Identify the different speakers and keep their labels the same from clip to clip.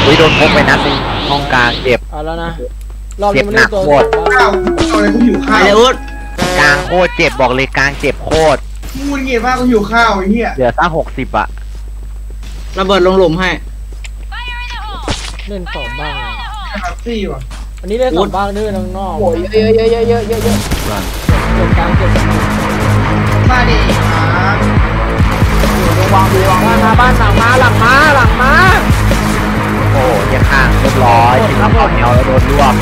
Speaker 1: อุ้ยโดนพกไปนัดนึงห้องกลางเจ็บ
Speaker 2: เอาแล้วนะรอบนี้มันเล่นตัว
Speaker 3: ข้าวอะไรกูหิวข้าว
Speaker 4: เลยอุ๊ด
Speaker 1: กลางโคตรเจ็บบอกเลยกลางเจ็บโคตร
Speaker 3: มูนเงี้ยมากกูหิวข้าวไอ้เหี้ย
Speaker 1: เหลือซะ60อะ
Speaker 4: ระเบิดลงหลุมให้
Speaker 2: เล่น2บ้าง
Speaker 3: ครับซี่ว่ะ
Speaker 2: อันนี้เล่น2บ้างด้วยน้องนอก
Speaker 5: โอ้ยเยอะเยอะเก็บกลางเก็บ
Speaker 3: มาดิครับ
Speaker 5: วางดีวาง
Speaker 2: บ้านหลังมา
Speaker 1: โอ้ยข้างเรียบร้อยถึงแล้วแนวแล้วโดนรวบ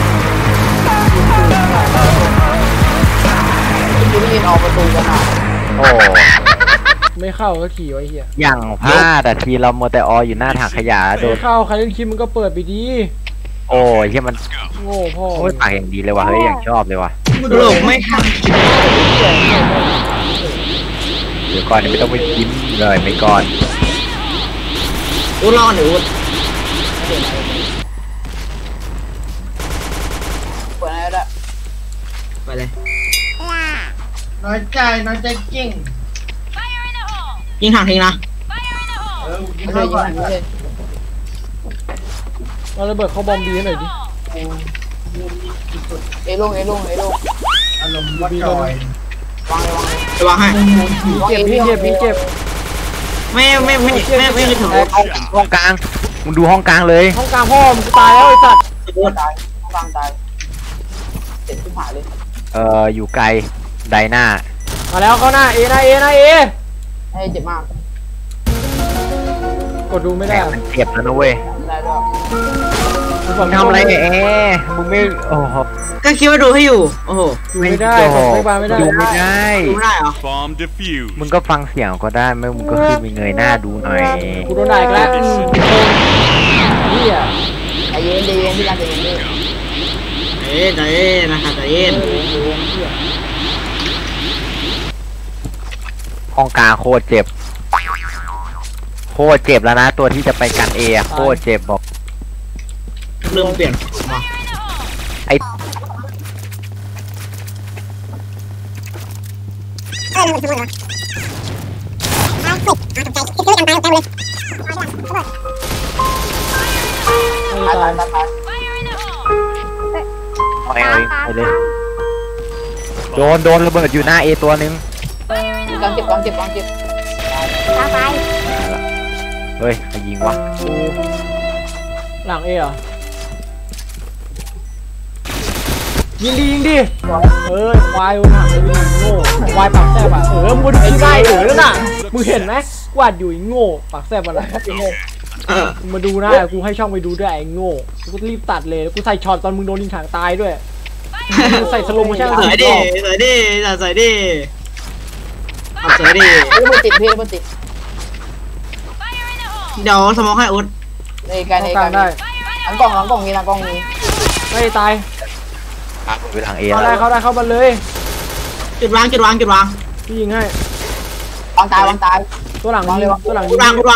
Speaker 5: คุณได้ยินออกประตูกันอ่ะ
Speaker 1: โอ้
Speaker 2: ไม่เข้าก็ขี่ไว้เหี้ย
Speaker 1: อย่างพลาดแต่ทีเราโมแต่ออยู่หน้าถังขยะโดน
Speaker 2: เข้าใครเล่นคลิปมันก็เปิดไปดี
Speaker 1: โอ้ยที่มัน
Speaker 2: โง่พ่อ
Speaker 1: โอ้ยปากอย่างดีเลยว่ะเฮ้ยอย่างชอบเลยว่ะ
Speaker 4: หลงไม่ทัน
Speaker 1: เดี๋ยวก่อนไม่ต้องไปยิ้มเลยไม่ก่อน
Speaker 4: อุ๊ดรอหนูอุ๊ด
Speaker 5: เปิดอะไรได้
Speaker 4: ไปเลย
Speaker 3: น้อยใจจริง
Speaker 4: ยิงถังทิ้งนะ
Speaker 3: กินข้าวก่อน
Speaker 2: เราระเบิดเขาบอมบีหน่อยดิ
Speaker 5: เอลง
Speaker 3: อารมณ์วัดจอยวาง
Speaker 4: จะวางให้
Speaker 2: เจ็บ
Speaker 4: ไม่คือถึง
Speaker 1: ห้องกลางมึงดูห้องกลางเลย
Speaker 2: ห้องกลางพ่อมึงตายแล้วไอ้สัตว์
Speaker 5: ตายกลางตายเจ็บขึ้นหาเลย
Speaker 1: อยู่ไกลไดหน้า
Speaker 2: มาแล้วเขาหน้าเอ
Speaker 5: ให้เจ็บมาก
Speaker 2: กดดูไม่ได้
Speaker 1: มันเจ็บแล้วนะเว้ย
Speaker 5: ได้ด้วย
Speaker 1: มึงทำอะไรเนี่ยมึงไม่โอ้โห
Speaker 4: ก็คิดว่าดูให้อยู่โอ้โห
Speaker 2: ไม่ได้ไม่ได้
Speaker 1: ดูไม่ได้
Speaker 4: ดูได้เหรอ
Speaker 1: มึงก็ฟังเสียงก็ได้มึงก็คือมีเงยหน้าดูหน่อย
Speaker 2: กูโดนด่าอีกแล้วเฮีย
Speaker 5: ใจเย็นที่การใจเย็นด้วย
Speaker 4: ใจเย็นนะคะใจเย็น
Speaker 1: ห้องกลางโคตรเจ็บแล้วนะตัวที่จะไปกันเอโคตรเจ็บบอก
Speaker 4: เริ่มเปลี่ยนมา
Speaker 1: ไอ้ไปเลยโดนระเบิดอยู่หน้าเอตัวนึง
Speaker 5: กางเก็บตาไป
Speaker 1: เฮ้ยใครยิงวะ
Speaker 2: หลังเอเหรอยิงดิควายหนักเลยโง่ควายปากแซ่บอ่ะมึงดูได้แล้วน่ะมึงเห็นไหมกวาดอยู่โง่ปากแซ่บอะไรมาดูนะกูให้ช่องไปดูด้วยไอ้โง่กูรีบตัดเลยกูใส่ช็อตตอนมึงโดนยิงถังตายด้วยใส่สโลโมชั่น
Speaker 4: ใส่ดิ
Speaker 5: มันติด
Speaker 4: เดี๋ยวสมองให้อุ๊ด
Speaker 5: ในการได้หลังกล่องนี้
Speaker 2: ไม่ตาย
Speaker 1: ไปทางเอ
Speaker 2: เข้าได้เข้ามาเลย
Speaker 4: จุดวาง
Speaker 2: พี่ยิงให้
Speaker 5: วางตาย
Speaker 2: ตัวหลังยิง
Speaker 4: วาง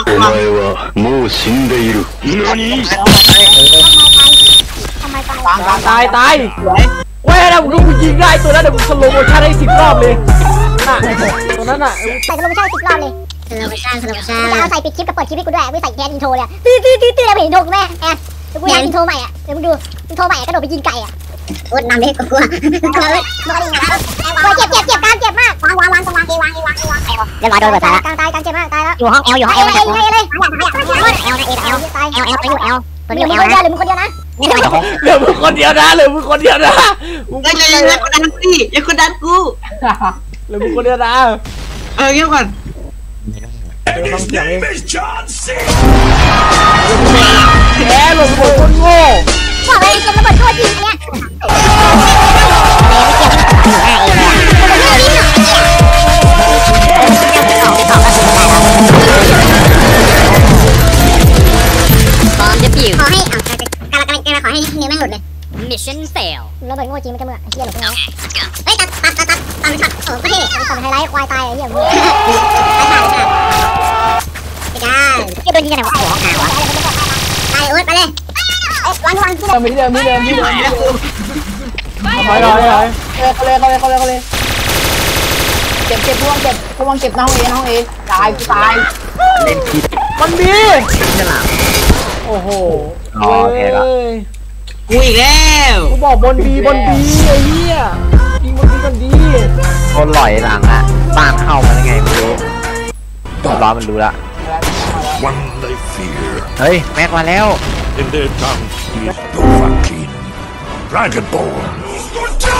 Speaker 5: ทำไม
Speaker 2: ตายเว้ยแล้วมึงยิงได้ตัวนั้นเดี๋ยวมึงสโลโมชั่นให้10 รอบเลยน่ะตัวนั้นน่ะ
Speaker 6: ใส่สโลโมชั่น10 รอบเลยสโลโมชั่นจะเอาใส่ปิดคลิปกับเปิดคลิปให้กูด้วยไม่ใส่แค่อินโทรเลยตื้อแล้วเห็นอินโทรกูแม่เดี๋ยวกูทำอินโทรใหม่อ่ะเดี๋ยวมึงดูอินโทรใหม่กระโดดไปยิงไก่อ่ะโอ๊ตนำเด็กกูเลยเจ็บการเจ็บมากวางตรงวางเอวางเรียบร้อยโดนตายแล้วกลางตายการเจ็บมากตายแล้วอยู่ห้องเอลเลยตัวนี้อยู่เอลหรือมึงคนเดียวนะ
Speaker 2: เหลือมึงคนเดียวนะ
Speaker 4: อย่ากดดันกู
Speaker 2: เหลือมึงคนเดียวนะ
Speaker 4: เงียบก่อน
Speaker 2: ฟังเสียงเองแกหลงคนโง่
Speaker 6: บอกเลยเกมระเบิดตัวจริงอันเนี้ยขอให้ขอให้นิ้วแม่งหลุดเลย Mission fail ระเบิดโง่จริงมันจะเมื่อเฮียหลุดไงเฮ้ยตัดโอ้ไม่ตัดไฮไลท์ควายตายไอ้เหี้ยมึงไอ้จ้าโดนยิงกันไหนวะหัวขาวตายอุ๊ดไปเลยวาง
Speaker 5: ไม่เดิม
Speaker 2: ถอย
Speaker 5: เจ็บพวงเจ็บน้องเอตาย
Speaker 1: เล่นคิด
Speaker 2: มันมี
Speaker 1: ฉลาม
Speaker 2: โอ้อ้โห
Speaker 1: อ๋อโอเคละ
Speaker 2: ว้ย
Speaker 4: กูอีกแล้ว
Speaker 2: กูบอกบนบีไอ้เหี้ยยิงบนบีกันดี
Speaker 1: โดนหล่อยหลังอ่ะบ้านเข้ามาได้ไงไม่รู้ร้อนมันรู้ละ
Speaker 7: One they fear,
Speaker 1: เฮ้ยแม็กมาแล้ว
Speaker 7: in their tongue is Dovahkiin, Dragonborn.